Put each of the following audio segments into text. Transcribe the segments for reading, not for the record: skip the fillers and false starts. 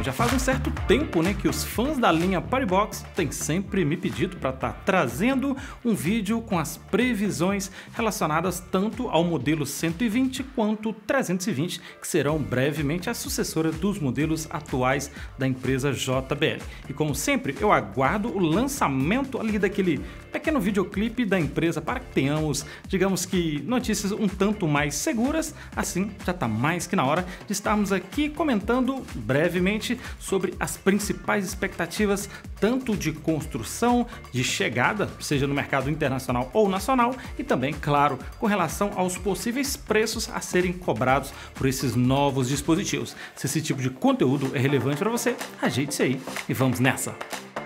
Bem, já faz um certo tempo, né, que os fãs da linha PartyBox têm sempre me pedido para estar trazendo um vídeo com as previsões relacionadas tanto ao modelo 120 quanto 320, que serão brevemente a sucessora dos modelos atuais da empresa JBL. E como sempre, eu aguardo o lançamento ali daquele pequeno videoclipe da empresa para que tenhamos, digamos que, notícias um tanto mais seguras. Assim, já está mais que na hora de estarmos aqui comentando brevemente sobre as principais expectativas, tanto de construção, de chegada, seja no mercado internacional ou nacional, e também, claro, com relação aos possíveis preços a serem cobrados por esses novos dispositivos. Se esse tipo de conteúdo é relevante para você, ajeite-se aí e vamos nessa!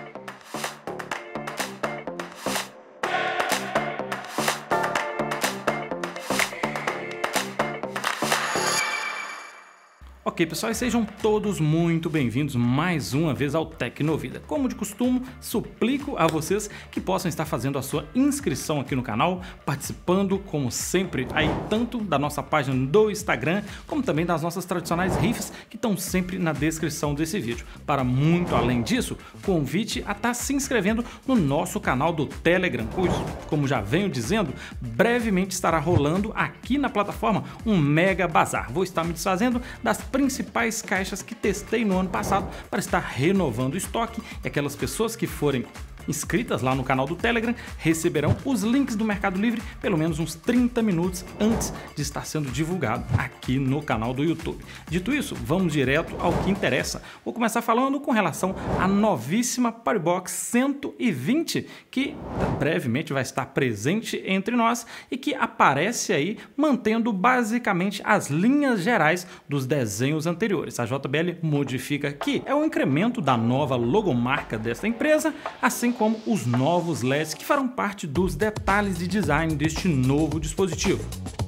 Ok, pessoal, e sejam todos muito bem-vindos mais uma vez ao Tecnovida. Como de costume, suplico a vocês que possam estar fazendo a sua inscrição aqui no canal, participando, como sempre, aí tanto da nossa página do Instagram, como também das nossas tradicionais rifas que estão sempre na descrição desse vídeo. Para muito além disso, convite a estar se inscrevendo no nosso canal do Telegram, pois, como já venho dizendo, brevemente estará rolando aqui na plataforma um mega bazar. Vou estar me desfazendo das principais caixas que testei no ano passado para estar renovando o estoque, e aquelas pessoas que forem inscritas lá no canal do Telegram receberão os links do Mercado Livre pelo menos uns 30 minutos antes de estar sendo divulgado aqui no canal do YouTube. Dito isso, vamos direto ao que interessa. Vou começar falando com relação à novíssima PartyBox 120, que brevemente vai estar presente entre nós e que aparece aí mantendo basicamente as linhas gerais dos desenhos anteriores. A JBL modifica aqui é o incremento da nova logomarca desta empresa, assim como os novos LEDs que farão parte dos detalhes de design deste novo dispositivo.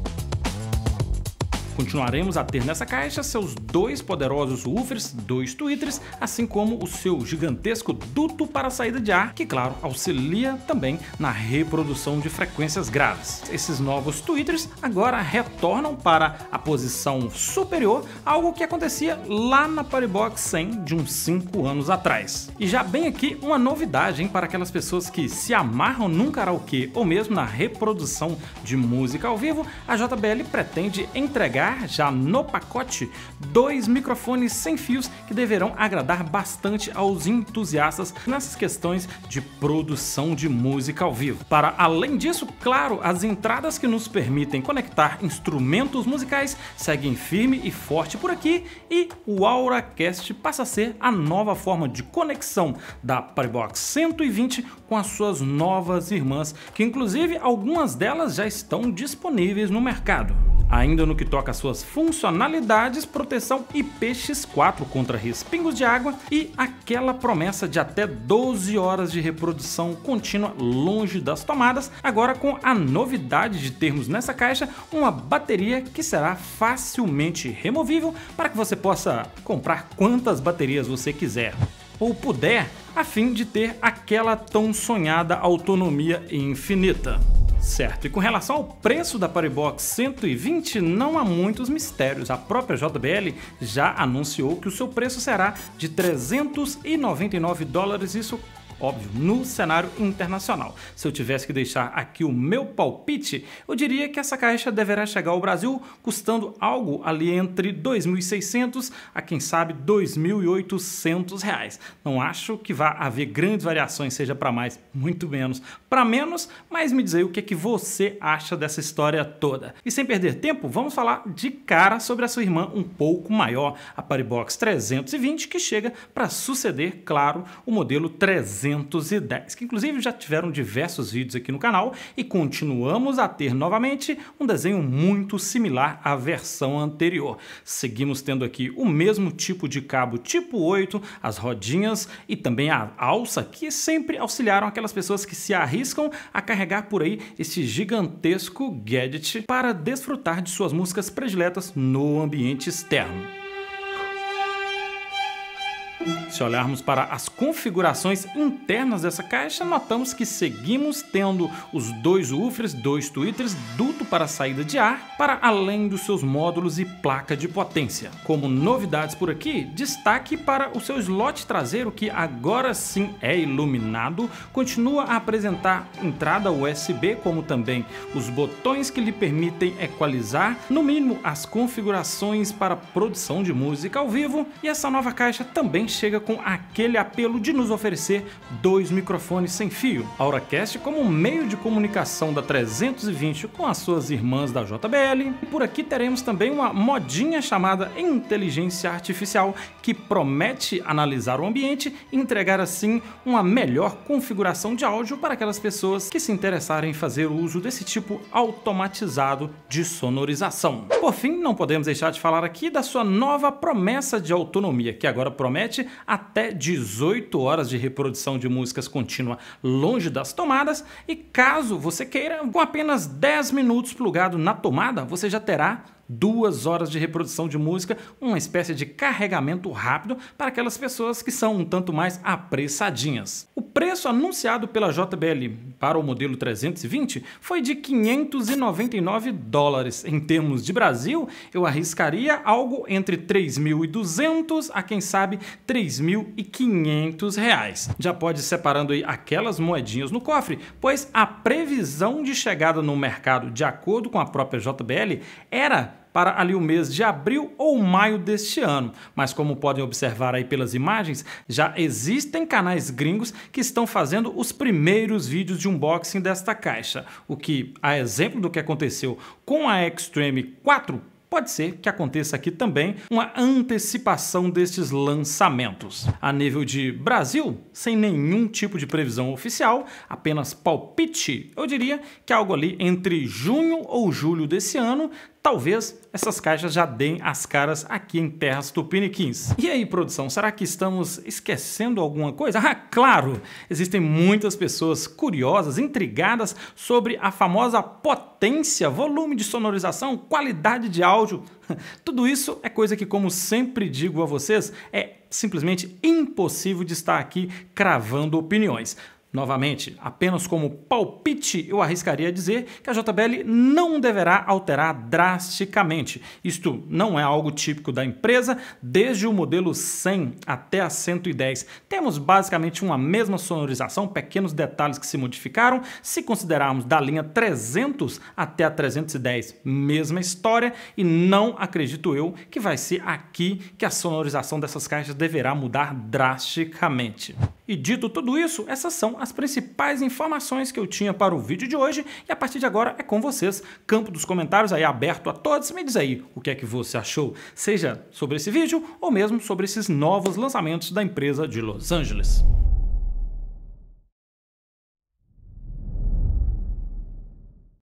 Continuaremos a ter nessa caixa seus dois poderosos woofers, dois tweeters, assim como o seu gigantesco duto para saída de ar, que claro, auxilia também na reprodução de frequências graves. Esses novos tweeters agora retornam para a posição superior, algo que acontecia lá na PartyBox 100 de uns 5 anos atrás. E já bem aqui uma novidade, hein, para aquelas pessoas que se amarram num karaokê ou mesmo na reprodução de música ao vivo, a JBL pretende entregar já no pacote 2 microfones sem fios que deverão agradar bastante aos entusiastas nessas questões de produção de música ao vivo. Para além disso, claro, as entradas que nos permitem conectar instrumentos musicais seguem firme e forte por aqui, e o AuraCast passa a ser a nova forma de conexão da PartyBox 120 com as suas novas irmãs, que inclusive algumas delas já estão disponíveis no mercado. Ainda no que toca às suas funcionalidades, proteção IPX4 contra respingos de água e aquela promessa de até 12 horas de reprodução contínua longe das tomadas, agora com a novidade de termos nessa caixa uma bateria que será facilmente removível para que você possa comprar quantas baterias você quiser ou puder, a fim de ter aquela tão sonhada autonomia infinita. Certo, e com relação ao preço da PartyBox 120, não há muitos mistérios. A própria JBL já anunciou que o seu preço será de $399, isso óbvio, no cenário internacional. Se eu tivesse que deixar aqui o meu palpite, eu diria que essa caixa deverá chegar ao Brasil custando algo ali entre R$ 2.600 a quem sabe R$ 2.800. Não acho que vá haver grandes variações, seja para mais, muito menos para menos, mas me diz aí o que é que você acha dessa história toda. E sem perder tempo, vamos falar de cara sobre a sua irmã um pouco maior, a PartyBox 320, que chega para suceder, claro, o modelo 310, que inclusive já tiveram diversos vídeos aqui no canal, e continuamos a ter novamente um desenho muito similar à versão anterior. Seguimos tendo aqui o mesmo tipo de cabo tipo 8, as rodinhas e também a alça, que sempre auxiliaram aquelas pessoas que se arriscam a carregar por aí esse gigantesco gadget para desfrutar de suas músicas prediletas no ambiente externo. Se olharmos para as configurações internas dessa caixa, notamos que seguimos tendo os dois woofers, dois tweeters, duto para saída de ar, para além dos seus módulos e placa de potência. Como novidades por aqui, destaque para o seu slot traseiro, que agora sim é iluminado, continua a apresentar entrada USB, como também os botões que lhe permitem equalizar, no mínimo, as configurações para produção de música ao vivo, e essa nova caixa também chega com aquele apelo de nos oferecer dois microfones sem fio. A Auracast como meio de comunicação da 320 com as suas irmãs da JBL. E por aqui teremos também uma modinha chamada Inteligência Artificial, que promete analisar o ambiente e entregar assim uma melhor configuração de áudio para aquelas pessoas que se interessarem em fazer uso desse tipo automatizado de sonorização. Por fim, não podemos deixar de falar aqui da sua nova promessa de autonomia, que agora promete até 18 horas de reprodução de músicas contínua longe das tomadas, e caso você queira, com apenas 10 minutos plugado na tomada, você já terá 2 horas de reprodução de música, uma espécie de carregamento rápido para aquelas pessoas que são um tanto mais apressadinhas. O preço anunciado pela JBL para o modelo 320 foi de $599. Em termos de Brasil, eu arriscaria algo entre 3.200 a, quem sabe, 3.500 reais. Já pode ir separando aí aquelas moedinhas no cofre, pois a previsão de chegada no mercado, de acordo com a própria JBL, era para ali o mês de abril ou maio deste ano. Mas como podem observar aí pelas imagens, já existem canais gringos que estão fazendo os primeiros vídeos de unboxing desta caixa, o que, a exemplo do que aconteceu com a Extreme 4, pode ser que aconteça aqui também uma antecipação destes lançamentos. A nível de Brasil, sem nenhum tipo de previsão oficial, apenas palpite, eu diria que algo ali entre junho ou julho desse ano, talvez essas caixas já deem as caras aqui em terras tupiniquins. E aí, produção, será que estamos esquecendo alguma coisa? Ah, claro! Existem muitas pessoas curiosas, intrigadas sobre a famosa potência, volume de sonorização, qualidade de áudio. Tudo isso é coisa que, como sempre digo a vocês, é simplesmente impossível de estar aqui cravando opiniões. Novamente, apenas como palpite, eu arriscaria dizer que a JBL não deverá alterar drasticamente. Isto não é algo típico da empresa. Desde o modelo 100 até a 110, temos basicamente uma mesma sonorização, pequenos detalhes que se modificaram. Se considerarmos da linha 300 até a 310, mesma história, e não acredito eu que vai ser aqui que a sonorização dessas caixas deverá mudar drasticamente. E dito tudo isso, essas são as principais informações que eu tinha para o vídeo de hoje, e a partir de agora é com vocês. Campo dos comentários aí aberto a todos, me diz aí o que é que você achou, seja sobre esse vídeo ou mesmo sobre esses novos lançamentos da empresa de Los Angeles.